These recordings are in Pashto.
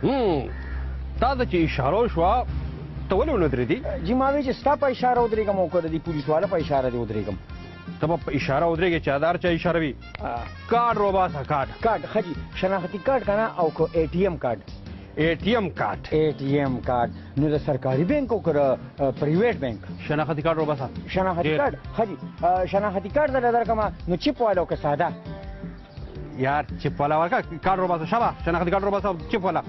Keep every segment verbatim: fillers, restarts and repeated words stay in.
تا ته چې اشاره وشوه ته ولې ونه درېدې؟ جي ما وی چې ستا په اشاره ودرېږم او که د دې پولیس والا په اشاره دې ودرېږم. ته به په اشاره ودرېږې چې هدار چا اشاره وي. کارډ وباسه کارډ. کارډ ښه جي شناختي کارډ که نه او که اے ټي ایم کارډ. اے ټي ایم کارډ. اے ټي ایم کارډ نو د سرکاري بینک او که د پرایویټ بینک. شناختي کارډ وباسه. شناختي کارډ ښه جي شناختي کارډ درله درکړمه نو چپ والا او که ساده. یار چپ والا ورکړه کارډ وباسه شابه شناختي کارډ وباسه چپ والا.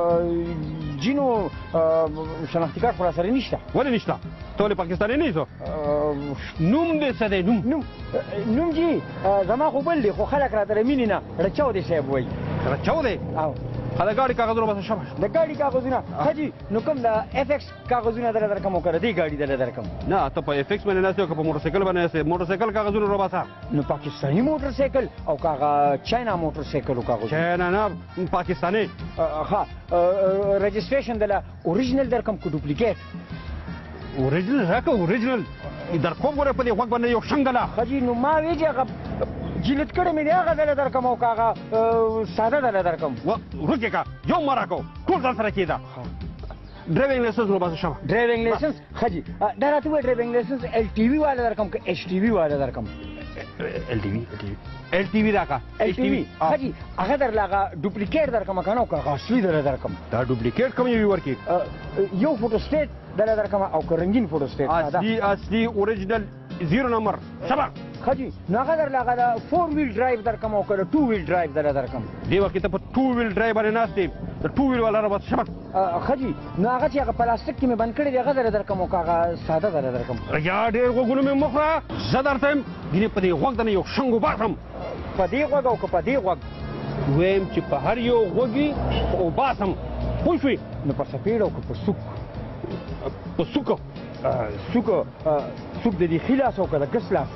جي نو شناختي کارډ خو را سره نشته. ولې نشته؟ ته ولې پاکستاني نه یې څو؟ نوم دې څه دی نوم؟ نوم نوم جي زما خو بل دی خو خلک راته د مینې نه رچاو دی صاحب وایي. رچاو دی؟ او د ګاډي کاغذونه وباسه شاباش. د ګاډي کاغذونه ښه جي نو کوم د اف ایکس کاغذونه درله درکړم او که د دې ګاډي درله درکړم؟ نه ته په اف ایکس باندې ناست یې او که په موټر سایکل باندې ناست یې موټر سایکل کاغذونه وباسه. نو پاکستاني موټر سایکل او که هغه چاینا موټر سایکل کاغذ؟ چاینا نه پاکستاني. ښه رجسټریشن دله اوریجنل درکړم که ډوپلیکیټ؟ اوریجنل راکړه اوریجنل در کوم ګوره په دې غوږ باندې یو شنګله. ښه جي نو ما وی چې هغه جلد کړی مې دی هغه دله درکړم او که هغه ساده دله درکړم؟ ورک یې کړه یو مه راکړو ټول ځان سره کېده. ډرایوینګ لایسنس وباسه شابه. ډرایوینګ لایسنس ښه جي دا راته ووایه ډرایوینګ لایسنس ایل ټي وي والا درکړم که ایچ ټي وي والا درکړم؟ ایل ټي وي ایل ټي وي راکړه. ایل ټي وي ښه جي هغه درله هغه ډوپلیکیټ درکړم که نه او که هغه اصلي درله درکړم؟ دا ډوپلیکیټ کوم یوي ورکړي؟ یو فوټو سټیټ درله درکړم او که رنګین فوټو سټیټ؟ اصلي اصلي اوریجنل زیرو نمبر شابه. ښه جي نو هغه درله هغه د فور ویل ډرایو درکړم او که د ټو ویل ډرایو درله درکړم؟ دې وخت کې ته په ټو ویل ډرایو باندې ناست یې د ټو ویل والا راوباسه شابه. ښه جي نو هغه چې هغه پلاستیک کې مې بند کړی دی هغه درله درکړم او که هغه ساده درله درکړم؟ یا ډېر غوږونه مې مه خوره زه درته یم ګینې په دې غوږ د نه یو شنګ وباسم. په دې غوږ او که په دې غوږ؟ ویم چې په هر یو غوږ یې وباسم پوه شوې؟ نو په سپېډ او که په سوک؟ په سوکه سوک سوک د دې ښي لاس او که د ګس لاس؟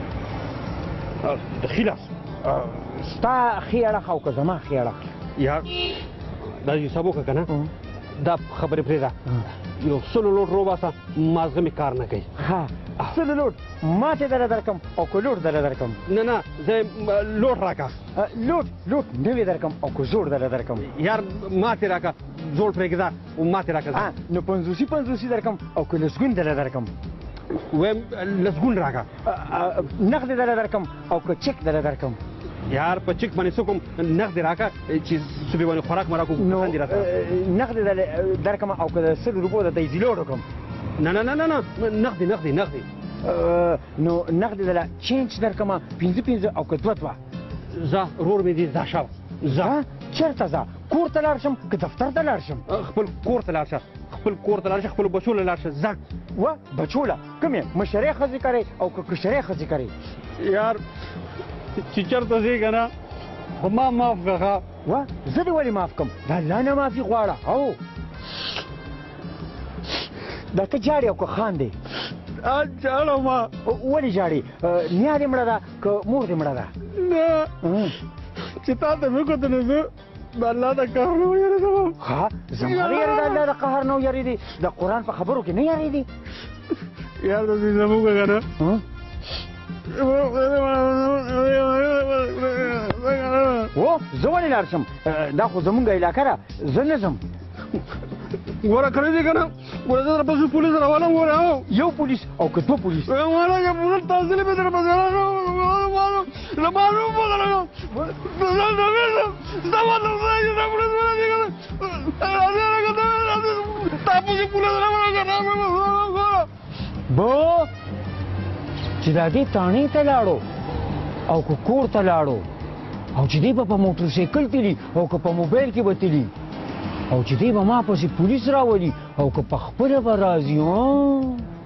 د ښي لاس. ستا ښي اړخ او که زما ښي اړخ؟ یار دا حساب وکړه که نه دا خبرې پرېږده یو سلو لوټ وباسه مازغه مې کار نه کوي. ها سلو لوټ ماته درله درکړم او که لوټ درله درکړم؟ نه نه زه لوټ راکړه. لوټ لوټ نوې درکړم او که زوړ درله درکړم؟ یار ماتې راکړه زوړ پرېږده ماتې راکړه. نو پنځوسي پنځوسي درکړم او که لسګون درله درکړم؟ ویم لسګون راکړه. نغدې درله درکړم او که چک درله درکړم؟ یار په چک باندې څه کوم نغدې راکړه چې صبح باندې خوراک مې راکړو نو نغدې درکړم او که د سلو روپو درته یې زیلوډ وکړم؟ نه نه نه نه نه نغدې نغدې نغدې. نو نغدې دله چینج درکړم پنځه پنځه او که دوه دوه؟ ځه رور مې دې ځه شابه ځه. چېرته ځه؟ کور ته لاړ شم که دفتر ته لاړ شم؟ خپل کور ته لاړ شه خپل کور ته لاړ شه خپلو بچو له لاړ شه ځه. و بچو له کومې مشرې ښځې کرې او که کشرې ښځې کرې؟ یار چې چېرته ځې که نه خو ما معاف کړه. و زه دې ولې معاف کړم؟ د الله نه معافي غواړه. او دا ته جاړې او که خاندې؟ جاړم. ولې جاړې؟ نیا دې مړه ده که مور دې مړه ده؟ نه چې تا ته مې وکتل نو زه د الله د قهر نه ویرېدم. ها زما ویره د الله د قهر نه ویرېدې؟ د قرآن په خبرو کې نه یارېدې؟ یار داسې زموږ که نه و زه ولې لاړ شم؟ دا خو زمونږ علاقه ده زه نه ځم. ګوره کړی دی که نه ګوره زه درپسې پولیس راولم ګوره یو پولیس او که دوه پولیس؟ مالګه پولیس تحصیلي مې درپسې له معلوم بدلم ستا مطلب دا چې دا پولیس ورځي که نه تا پسې پولیس راولم بو چې دا دې تاڼې ته لاړو او که کور ته لاړو او چې دی به په موټر سایکل تلي او که په موبایل کې به تلي او چې دی به ما پسې پولیس راولي او که په خپله به راځي